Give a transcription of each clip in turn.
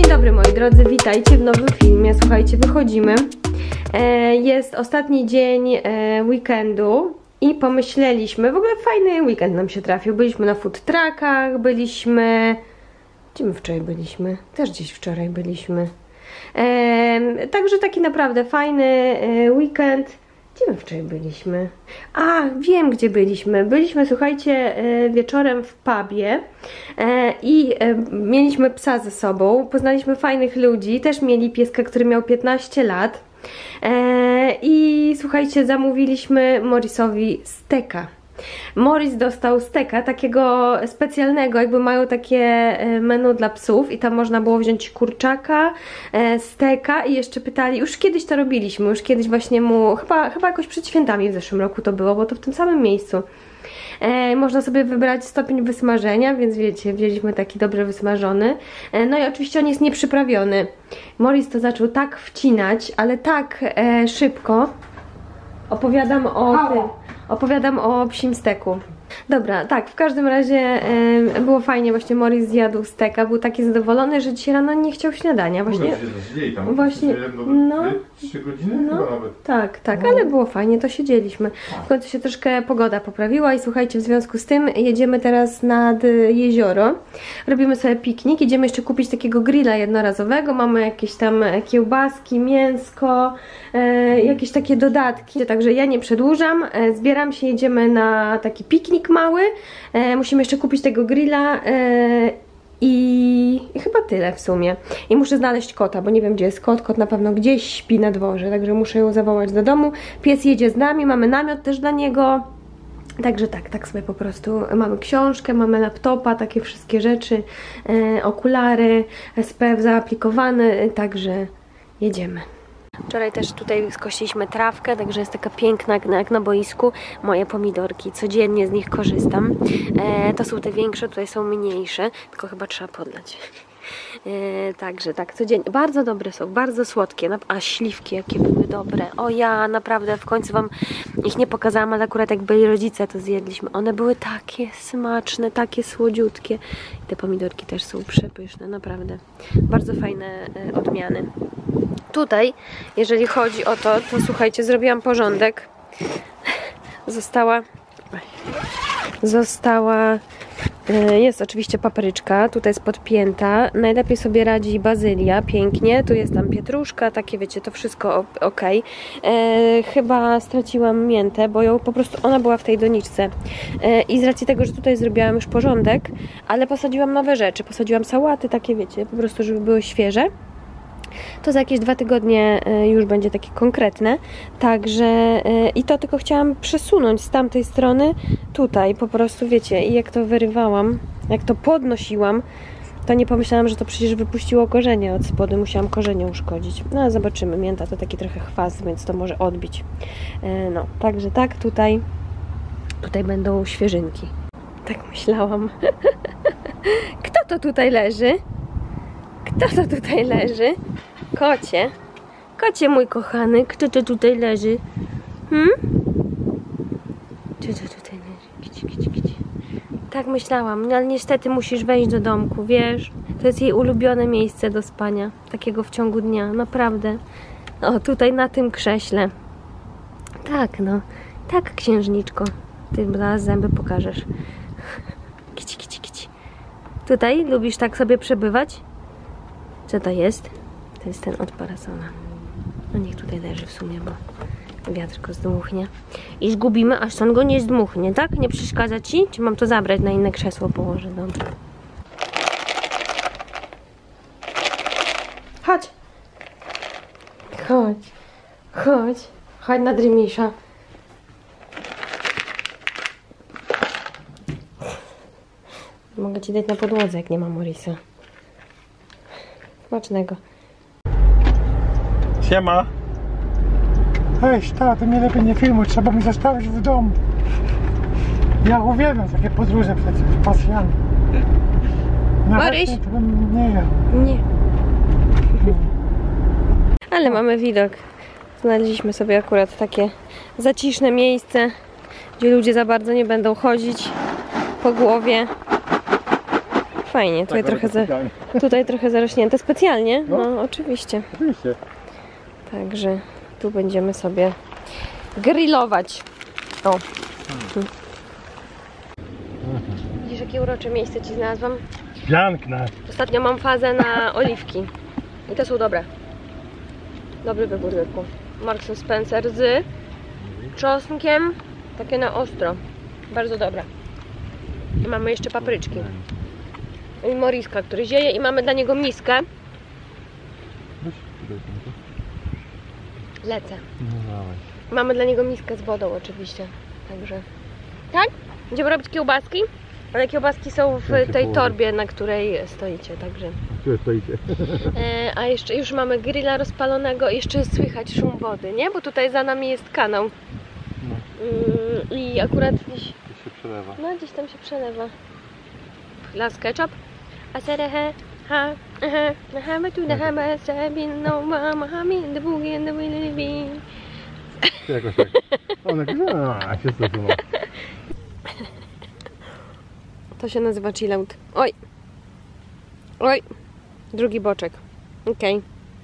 dobry moi drodzy, witajcie w nowym filmie. Słuchajcie, wychodzimy. Jest ostatni dzień weekendu i pomyśleliśmy, w ogóle fajny weekend nam się trafił. Byliśmy na food truckach, byliśmy... Gdzie my wczoraj byliśmy? Też gdzieś wczoraj byliśmy. Także taki naprawdę fajny weekend. Gdzie my wczoraj byliśmy? A, wiem gdzie byliśmy. Byliśmy, słuchajcie, wieczorem w pubie i mieliśmy psa ze sobą. Poznaliśmy fajnych ludzi. Też mieli pieska, który miał 15 lat. I słuchajcie, zamówiliśmy Morrisowi steka. Morris dostał steka, takiego specjalnego, jakby mają takie menu dla psów i tam można było wziąć kurczaka, steka i jeszcze pytali, już kiedyś to robiliśmy, już kiedyś właśnie mu, chyba jakoś przed świętami w zeszłym roku to było, bo to w tym samym miejscu. Można sobie wybrać stopień wysmażenia, więc wiecie, wzięliśmy taki dobrze wysmażony. No i oczywiście on jest nieprzyprawiony. Morris to zaczął tak wcinać, ale tak szybko. Opowiadam o psim steku. Dobra, tak, w każdym razie było fajnie, właśnie Morris zjadł steka, był taki zadowolony, że dzisiaj rano nie chciał śniadania. Właśnie, no, 3 godziny no, chyba nawet. Tak, ale było fajnie, to siedzieliśmy. W końcu się troszkę pogoda poprawiła i słuchajcie, w związku z tym jedziemy teraz nad jezioro. Robimy sobie piknik, idziemy jeszcze kupić takiego grilla jednorazowego, mamy jakieś tam kiełbaski, mięsko, jakieś takie dodatki. Także ja nie przedłużam, zbieram się, jedziemy na taki piknik mały, musimy jeszcze kupić tego grilla i chyba tyle w sumie. I muszę znaleźć kota, bo nie wiem gdzie jest kot. Kot na pewno gdzieś śpi na dworze, także muszę ją zawołać do domu. Pies jedzie z nami, mamy namiot też dla niego. Także tak sobie po prostu mamy książkę, mamy laptopa, takie wszystkie rzeczy, okulary, SPF zaaplikowany, także jedziemy. Wczoraj też tutaj skosiliśmy trawkę, także jest taka piękna jak na boisku. Moje pomidorki, codziennie z nich korzystam. To są te większe, tutaj są mniejsze, tylko chyba trzeba podlać. Także tak, codziennie. Bardzo dobre są, bardzo słodkie. A śliwki jakie były dobre. O ja naprawdę w końcu wam ich nie pokazałam, ale akurat jak byli rodzice to zjedliśmy. One były takie smaczne, takie słodziutkie. I te pomidorki też są przepyszne, naprawdę. Bardzo fajne odmiany. Tutaj, jeżeli chodzi o to słuchajcie, zrobiłam porządek. Jest oczywiście papryczka, tutaj jest podpięta. Najlepiej sobie radzi bazylia, pięknie. Tu jest tam pietruszka, takie wiecie, to wszystko ok. Chyba straciłam miętę, bo ją po prostu, ona była w tej doniczce. I z racji tego, że tutaj zrobiłam już porządek, ale posadziłam nowe rzeczy. Posadziłam sałaty, takie wiecie, po prostu, żeby były świeże. To za jakieś 2 tygodnie już będzie takie konkretne. Także i to tylko chciałam przesunąć z tamtej strony tutaj po prostu, wiecie, i jak to wyrywałam, jak to podnosiłam, to nie pomyślałam, że to przecież wypuściło korzenie od spodu, musiałam korzenie uszkodzić. No ale zobaczymy, mięta to taki trochę chwast, więc to może odbić. No, także tak, tutaj będą świeżynki. Tak myślałam. Kto to tutaj leży? Kto to tutaj leży? Kocie mój kochany, kto to tutaj leży? Kto to tutaj leży? Kici. Tak myślałam, no ale niestety musisz wejść do domku, wiesz? To jest jej ulubione miejsce do spania, takiego w ciągu dnia, naprawdę. O, tutaj na tym krześle. Tak, no. Tak, księżniczko. Ty zaraz zęby pokażesz. Kici. Tutaj lubisz tak sobie przebywać? Co to jest? To jest ten od parasola. No niech tutaj leży w sumie, bo wiatr go zdmuchnie. I zgubimy, aż on go nie zdmuchnie, tak? Nie przeszkadza ci? Czy mam to zabrać na inne krzesło położę? Dobrze. Chodź na Dreamisza. Mogę ci dać na podłodze, jak nie ma Morrisa. Smacznego. Siema. Weź, to mnie lepiej nie filmuj, trzeba mi zostawić w domu. Ja uwielbiam takie podróże przecież, pasjami. Maryś? Nie. Ale mamy widok. Znaleźliśmy sobie akurat takie zaciszne miejsce, gdzie ludzie za bardzo nie będą chodzić po głowie. Fajnie, tutaj trochę zarośnięte. Specjalnie? No, oczywiście. Oczywiście. Także tu będziemy sobie grillować. O. Widzisz, jakie urocze miejsce ci znalazłam? Piękne. Ostatnio mam fazę na oliwki. I te są dobre. Dobry wybór, Jurku. Marks & Spencer z czosnkiem. Takie na ostro. Bardzo dobre. I mamy jeszcze papryczki. I moriska, który zieje. I mamy dla niego miskę. Lecę. Mamy dla niego miskę z wodą oczywiście. Także. Tak? Będziemy robić kiełbaski? Ale kiełbaski są w tej torbie, na której stoicie, także. Gdzie stoicie? A jeszcze już mamy grilla rozpalonego, jeszcze słychać szum wody, nie? Bo tutaj za nami jest kanał. I akurat gdzieś się przelewa. No, gdzieś tam się przelewa. Las ketchup. A serehe, ha, aha, na hame tu, na hame, sebin, no mama, hami, the boogie and the willy bee. Jakoś tak. Ona się stosunęła. To się nazywa chillout. Oj! Oj! Drugi boczek. Okej.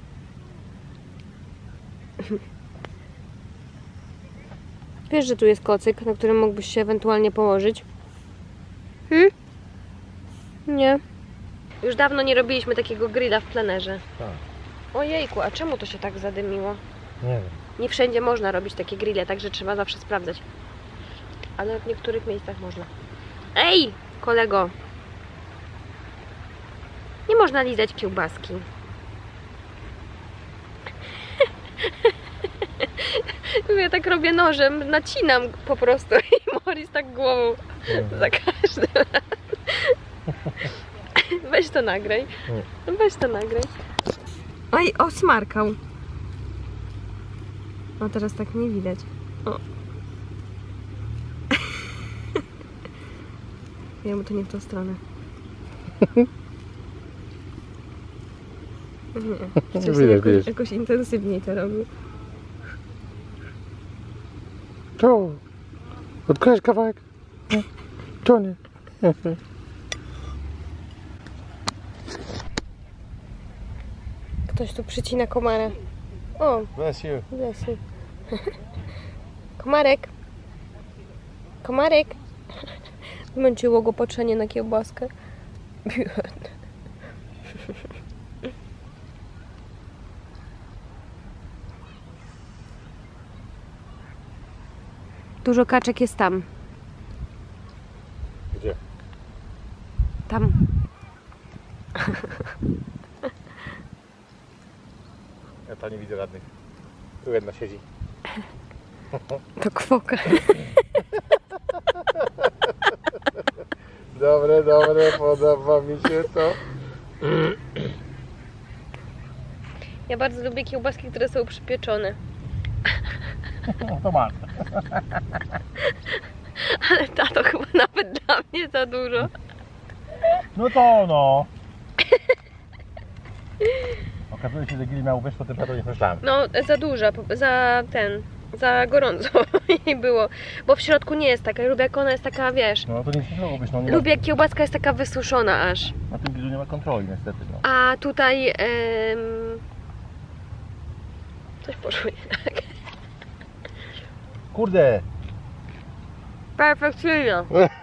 Wiesz, że tu jest kocyk, na którym mógłbyś się ewentualnie położyć? Nie. Już dawno nie robiliśmy takiego grilla w plenerze. Tak. Ojejku, a czemu to się tak zadymiło? Nie wiem. Nie wszędzie można robić takie grille, także trzeba zawsze sprawdzać. Ale w niektórych miejscach można. Ej, kolego! Nie można lizać kiełbaski. Ja tak robię nożem, nacinam po prostu i Morris tak głową za każdym razem. Weź to nagraj. Weź to nagraj. Oj, osmarkał. No teraz tak nie widać. O. Ja, bo to nie w tą stronę. Nie, coś jakoś intensywniej to robił. To odkryłeś kawałek? Nie. To nie. Ktoś tu przycina komara. O, Bless you. bless you. Komarek. Komarek. Męczyło go patrzenie na kiełbaskę. Dużo kaczek jest tam. Gdzie? Tam. Ja tam nie widzę żadnych. Tu jedna siedzi. To kwoka. Dobre, podoba mi się to. Ja bardzo lubię kiełbaski, które są przypieczone. No to masz. Ale tato chyba nawet dla mnie za dużo. No to no. Okazuje się, że grill miał wyższą temperaturę niż myślałem. No, za dużo, za gorąco jej było. Bo w środku nie jest taka, lubię jak ona jest taka, wiesz. No to nic nie zrobisz, no nie. Lubię jak kiełbaska jest taka wysuszona aż. Na tym grillu nie ma kontroli niestety, no. A tutaj coś poszło nie tak. Kurde. Perfekcyjnie.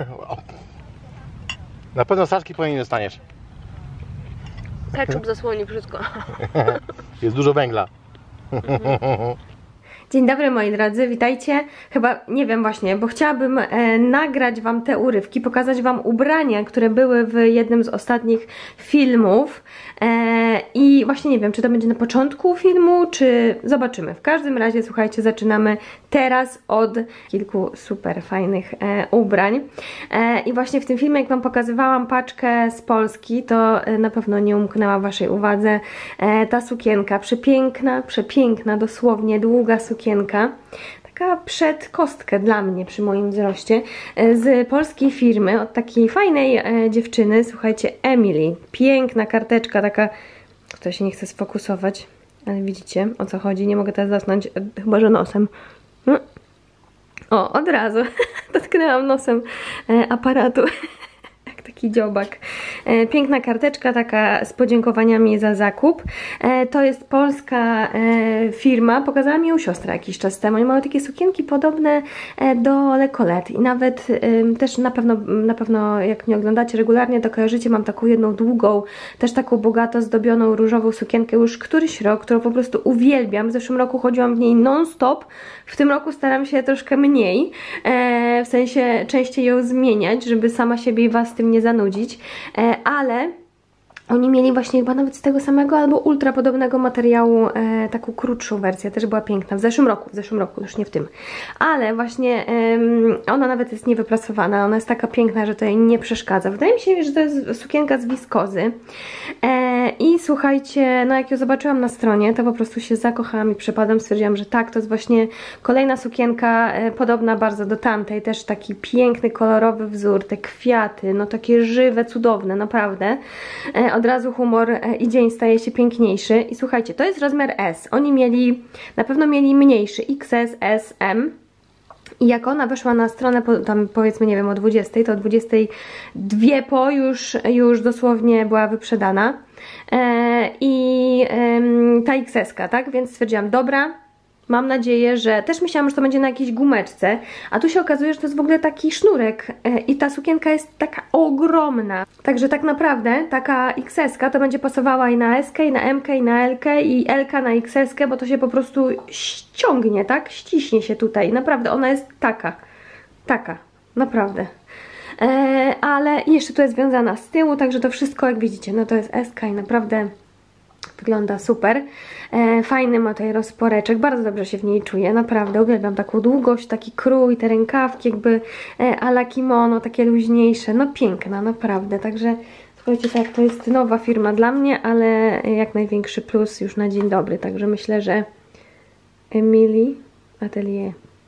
Na pewno Saszki po niej nie dostaniesz. Ketchup zasłoni wszystko. Jest dużo węgla. Dzień dobry moi drodzy, witajcie. Chyba, nie wiem właśnie, bo chciałabym nagrać Wam te urywki, pokazać Wam ubrania, które były w jednym z ostatnich filmów. I właśnie nie wiem, czy to będzie na początku filmu, czy zobaczymy. W każdym razie, słuchajcie, zaczynamy teraz od kilku super fajnych ubrań. I właśnie w tym filmie, jak Wam pokazywałam paczkę z Polski, to na pewno nie umknęła Waszej uwadze ta sukienka. Przepiękna, przepiękna, dosłownie długa sukienka. Taka przed kostkę dla mnie, przy moim wzroście, z polskiej firmy, od takiej fajnej dziewczyny, słuchajcie, Emily. Piękna karteczka, taka, która się nie chce sfokusować, ale widzicie, o co chodzi, nie mogę teraz zasnąć, chyba że nosem. O, od razu dotknęłam nosem aparatu. Jak taki dziobak. Piękna karteczka taka z podziękowaniami za zakup. To jest polska firma, pokazała mi ją siostra jakiś czas temu. Oni mają takie sukienki podobne do Le Colette i nawet też na pewno jak nie oglądacie regularnie, to kojarzycie, mam taką jedną długą, też taką bogato zdobioną różową sukienkę już któryś rok, którą po prostu uwielbiam. W zeszłym roku chodziłam w niej non-stop, w tym roku staram się troszkę mniej, w sensie częściej ją zmieniać, żeby sama siebie i was tym nie zanudzić, ale oni mieli właśnie chyba nawet z tego samego albo ultra podobnego materiału taką krótszą wersję, też była piękna, w zeszłym roku, już nie w tym, ale właśnie ona nawet jest niewyprasowana, ona jest taka piękna, że to jej nie przeszkadza. Wydaje mi się, że to jest sukienka z wiskozy i słuchajcie, no jak ją zobaczyłam na stronie, to po prostu się zakochałam i przepadem stwierdziłam, że tak, to jest właśnie kolejna sukienka podobna bardzo do tamtej, też taki piękny, kolorowy wzór, te kwiaty, no takie żywe, cudowne, naprawdę. Od razu humor i dzień staje się piękniejszy. I słuchajcie, to jest rozmiar S. Oni mieli, na pewno mieli mniejszy, XS, S, M. I jak ona weszła na stronę, tam powiedzmy, nie wiem, o 20, to o 22 po już dosłownie była wyprzedana. I ta XS-ka, tak? Więc stwierdziłam, dobra. Mam nadzieję, że... Też myślałam, że to będzie na jakiejś gumeczce, a tu się okazuje, że to jest w ogóle taki sznurek i ta sukienka jest taka ogromna. Także tak naprawdę taka XS-ka to będzie pasowała i na S-kę, i na M-kę, i na L-kę, i L-ka na XS-kę, bo to się po prostu ściągnie, tak? Ściśnie się tutaj. Naprawdę, ona jest taka. Naprawdę. Ale jeszcze tu jest związana z tyłu, także to wszystko, jak widzicie, no to jest S-ka i naprawdę... Wygląda super. Fajny ma tutaj rozporeczek, bardzo dobrze się w niej czuję, naprawdę uwielbiam taką długość, taki krój, te rękawki jakby a la kimono, takie luźniejsze, no piękna, naprawdę, także słuchajcie, tak, to jest nowa firma dla mnie, ale jak największy plus już na dzień dobry, także myślę, że Emily Atelier,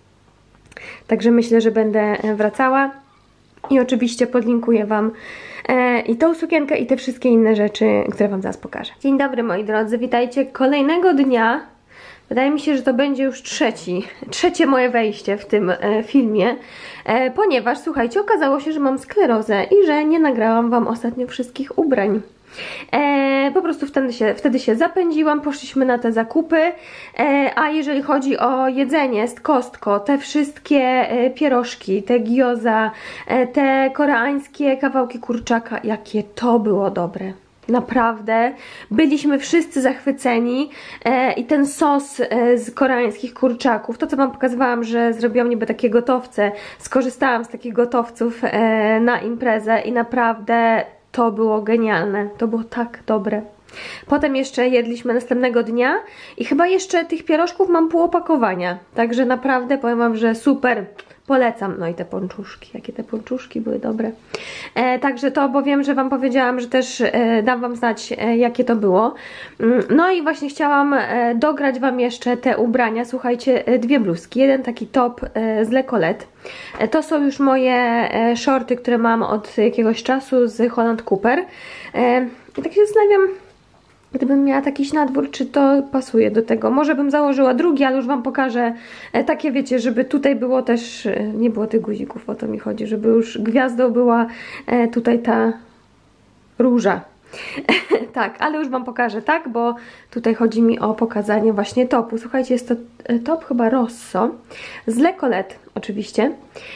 także myślę, że będę wracała i oczywiście podlinkuję wam i tą sukienkę i te wszystkie inne rzeczy, które wam zaraz pokażę. Dzień dobry moi drodzy, witajcie kolejnego dnia. Wydaje mi się, że to będzie już trzecie moje wejście w tym filmie, ponieważ słuchajcie, okazało się, że mam sklerozę i że nie nagrałam wam ostatnio wszystkich ubrań. Po prostu wtedy się zapędziłam, poszliśmy na te zakupy, a jeżeli chodzi o jedzenie z Costco, te wszystkie pierożki, te gyoza, te koreańskie kawałki kurczaka, jakie to było dobre. Naprawdę, byliśmy wszyscy zachwyceni i ten sos z koreańskich kurczaków, to co wam pokazywałam, że zrobiłam niby takie gotowce, skorzystałam z takich gotowców na imprezę i naprawdę to było genialne, to było tak dobre. Potem jeszcze jedliśmy następnego dnia i chyba jeszcze tych pierożków mam pół opakowania, także naprawdę powiem wam, że super, polecam. No i te ponczuszki, jakie te ponczuszki były dobre. Także to, bo wiem, że wam powiedziałam, że też dam wam znać, jakie to było. No i właśnie chciałam dograć wam jeszcze te ubrania. Słuchajcie, dwie bluzki, jeden taki top z Le Colette. To są już moje shorty, które mam od jakiegoś czasu z Holland Cooper. I tak się zastanawiam, gdybym miała jakiś nadwór, czy to pasuje do tego. Może bym założyła drugi, ale już wam pokażę takie, wiecie, żeby tutaj było też, nie było tych guzików, o to mi chodzi, żeby już gwiazdą była tutaj ta róża. Tak, ale już wam pokażę, tak, bo tutaj chodzi mi o pokazanie właśnie topu. Słuchajcie, jest to top chyba Rosso, z Le Colette oczywiście.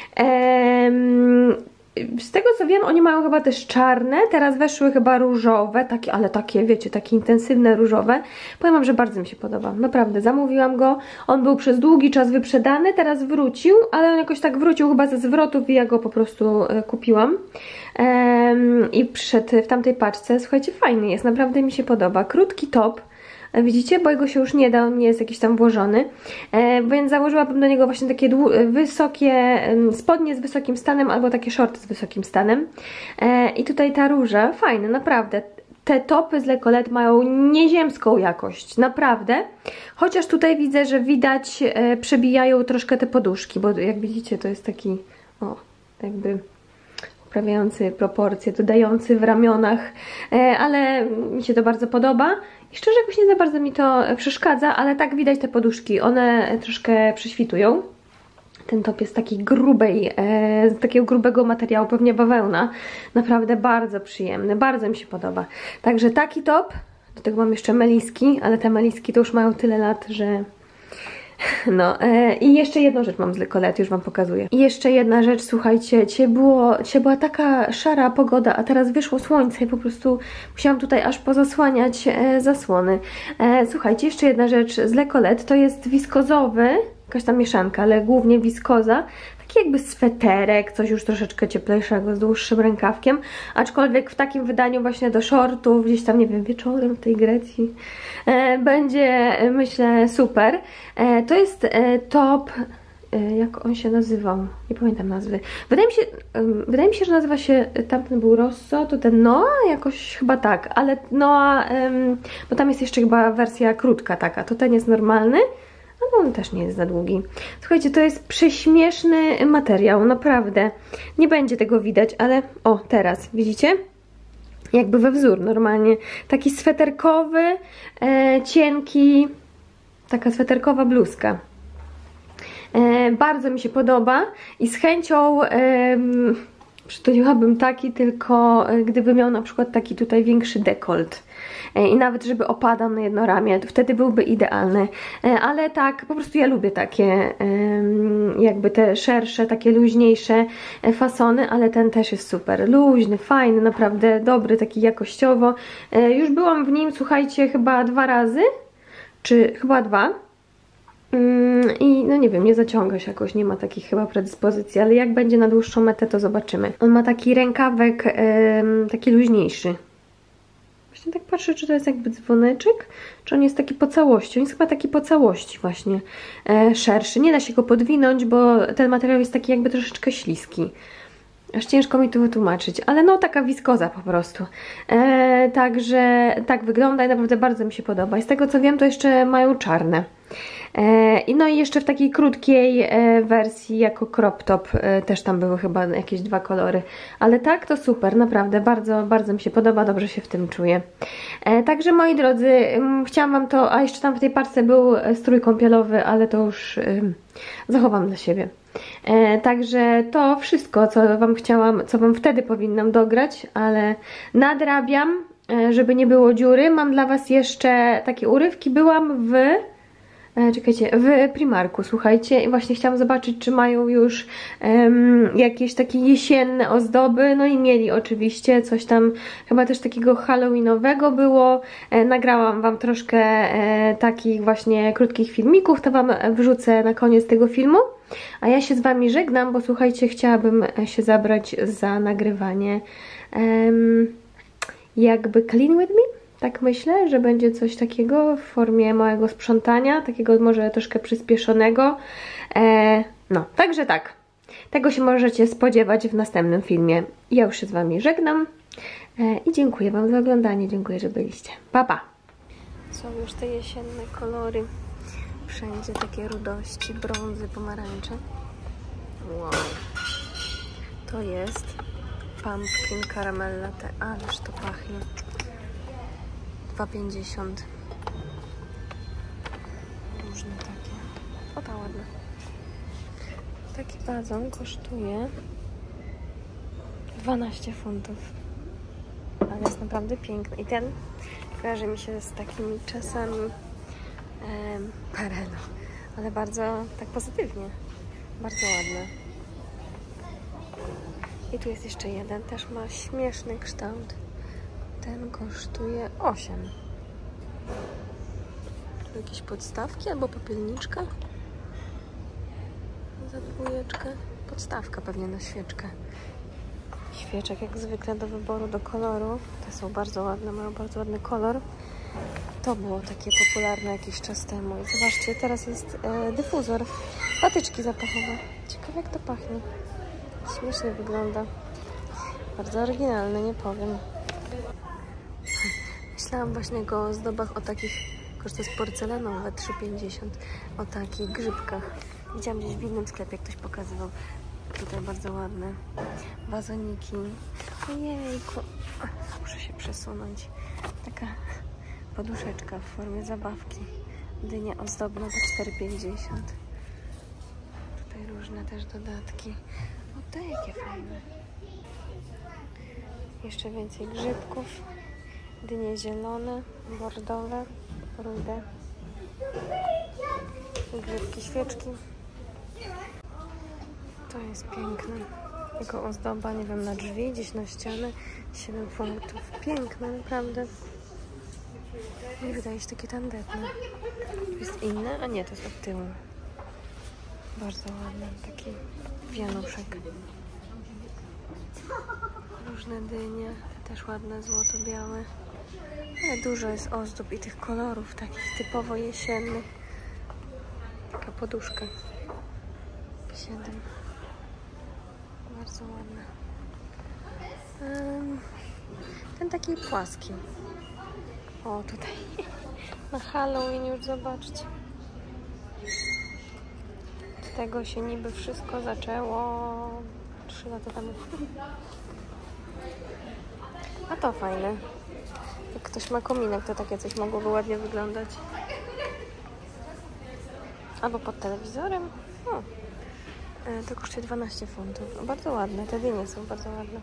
Z tego co wiem, oni mają chyba też czarne, teraz weszły chyba różowe, takie, ale takie, wiecie, takie intensywne różowe. Powiem wam, że bardzo mi się podoba, naprawdę, zamówiłam go, on był przez długi czas wyprzedany, teraz wrócił, ale on jakoś tak wrócił chyba ze zwrotów i ja go po prostu kupiłam. I przyszedł w tamtej paczce, słuchajcie, fajny jest, naprawdę mi się podoba, krótki top. Widzicie, bo jego się już nie da, on nie jest jakiś tam włożony, więc założyłabym do niego właśnie takie wysokie spodnie z wysokim stanem albo takie shorty z wysokim stanem. I tutaj ta róża, fajne, naprawdę. Te topy z Le Colette mają nieziemską jakość, naprawdę. Chociaż tutaj widzę, że widać, przebijają troszkę te poduszki, bo jak widzicie, to jest taki, o, jakby poprawiający proporcje, dodający w ramionach, ale mi się to bardzo podoba. I szczerze jakoś nie za bardzo mi to przeszkadza, ale tak widać te poduszki, one troszkę prześwitują. Ten top jest takiej grubej, z takiego grubego materiału, pewnie bawełna. Naprawdę bardzo przyjemny, bardzo mi się podoba. Także taki top, do tego mam jeszcze meliski, ale te meliski to już mają tyle lat, że... No i jeszcze jedną rzecz mam z Le Colette, już wam pokazuję. I jeszcze jedna rzecz, słuchajcie, dzisiaj była taka szara pogoda, a teraz wyszło słońce i po prostu musiałam tutaj aż pozasłaniać zasłony. Słuchajcie, jeszcze jedna rzecz z Le Colette, to jest wiskozowy, jakaś tam mieszanka, ale głównie wiskoza. Taki jakby sweterek, coś już troszeczkę cieplejszego, z dłuższym rękawkiem, aczkolwiek w takim wydaniu właśnie do shortów, gdzieś tam, nie wiem, wieczorem w tej Grecji, będzie, myślę, super. To jest top, jak on się nazywał, nie pamiętam nazwy. Wydaje mi się, że nazywa się, tamten był Rosso, to ten Noa, jakoś chyba tak, ale Noa, bo tam jest jeszcze chyba wersja krótka taka, to ten jest normalny. No on też nie jest za długi. Słuchajcie, to jest prześmieszny materiał, naprawdę. Nie będzie tego widać, ale o, teraz, widzicie? Jakby we wzór normalnie. Taki sweterkowy, cienki, taka sweterkowa bluzka. Bardzo mi się podoba i z chęcią przytuliłabym taki, tylko gdyby miał na przykład taki tutaj większy dekolt. I nawet żeby opadał na jedno ramię, to wtedy byłby idealny. Ale tak, po prostu ja lubię takie jakby te szersze, takie luźniejsze fasony, ale ten też jest super. Luźny, fajny, naprawdę dobry, taki jakościowo. Już byłam w nim, słuchajcie, chyba 2 razy, czy chyba 2. I no nie wiem, nie zaciąga się jakoś, nie ma takich chyba predyspozycji, ale jak będzie na dłuższą metę, to zobaczymy. On ma taki rękawek, taki luźniejszy. Właśnie tak patrzę, czy to jest jakby dzwoneczek, czy on jest taki po całości. On jest chyba taki po całości właśnie szerszy. Nie da się go podwinąć, bo ten materiał jest taki jakby troszeczkę śliski. Aż ciężko mi to wytłumaczyć, ale no taka wiskoza po prostu. Także tak wygląda i naprawdę bardzo mi się podoba. I z tego co wiem, to jeszcze mają czarne. No i jeszcze w takiej krótkiej wersji jako crop top też tam były chyba jakieś 2 kolory. Ale tak, to super, naprawdę bardzo, bardzo mi się podoba, dobrze się w tym czuję. Także moi drodzy, chciałam wam to, a jeszcze tam w tej parce był strój kąpielowy, ale to już zachowam dla siebie. Także to wszystko, co wam chciałam, co wam wtedy powinnam dograć, ale nadrabiam, żeby nie było dziury. Mam dla was jeszcze takie urywki, byłam w... Czekajcie, w Primarku, słuchajcie, i właśnie chciałam zobaczyć, czy mają już jakieś takie jesienne ozdoby, no i mieli oczywiście coś tam, chyba też takiego halloweenowego było. Nagrałam wam troszkę takich właśnie krótkich filmików, to wam wrzucę na koniec tego filmu. A ja się z wami żegnam, bo słuchajcie, chciałabym się zabrać za nagrywanie jakby Clean With Me. Tak myślę, że będzie coś takiego w formie małego sprzątania, takiego może troszkę przyspieszonego. No, także tak. Tego się możecie spodziewać w następnym filmie. Ja już się z wami żegnam i dziękuję wam za oglądanie. Dziękuję, że byliście. Pa, pa! Są już te jesienne kolory. Wszędzie takie rudości, brązy, pomarańcze. Wow. To jest pumpkin caramel latte. Ależ to pachnie. 2,50. Różne takie. O, ta ładna. Taki wazon kosztuje 12 funtów. Ale jest naprawdę piękny. I ten kojarzy mi się z takimi czasami Parelu. Ale bardzo tak pozytywnie. Bardzo ładne. I tu jest jeszcze jeden. Też ma śmieszny kształt. Ten kosztuje 8. Tu jakieś podstawki albo popielniczka za 2. Podstawka pewnie na świeczkę. Świeczek jak zwykle do wyboru, do koloru. Te są bardzo ładne, mają bardzo ładny kolor. To było takie popularne jakiś czas temu. I zobaczcie, teraz jest dyfuzor. Patyczki zapachowe. Ciekawe jak to pachnie. Śmiesznie wygląda. Bardzo oryginalne, nie powiem. Myślałam właśnie o ozdobach, o takich, kosztuje z porcelanowe 3,50, o takich grzybkach. Widziałam gdzieś w innym sklepie, ktoś pokazywał. Tutaj bardzo ładne wazoniki. Ojejku, muszę się przesunąć. Taka poduszeczka w formie zabawki. Dynia ozdobna za 4,50. Tutaj różne też dodatki. O, te jakie fajne. Jeszcze więcej grzybków. Dynie zielone, bordowe, rude. Grzybki, świeczki. To jest piękne. Jako ozdoba, nie wiem, na drzwi, gdzieś na ścianę. 7 funtów. Piękne, naprawdę. Nie wydaje się takie tandetne. Tu jest inne, a nie, to jest od tyłu. Bardzo ładny, taki wianuszek. Różne dynie, te też ładne, złoto-białe. Ale dużo jest ozdób i tych kolorów takich typowo jesiennych. Taka poduszka. 7. Bardzo ładne. Ten taki płaski. O, tutaj na Halloween już zobaczcie. Od tego się niby wszystko zaczęło 3 lata temu. A to fajne. Jak ktoś ma kominek, to takie coś mogłoby ładnie wyglądać. Albo pod telewizorem. O. To kosztuje 12 funtów. Bardzo ładne. Te dynie są bardzo ładne.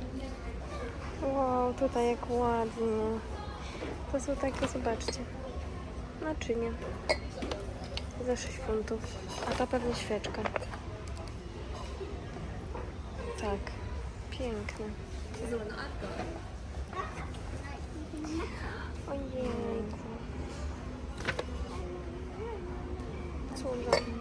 Wow, tutaj jak ładnie. To są takie, zobaczcie. Naczynie. Za 6 funtów. A to pewnie świeczka. Tak. Piękne. Ojejku. Cudowne.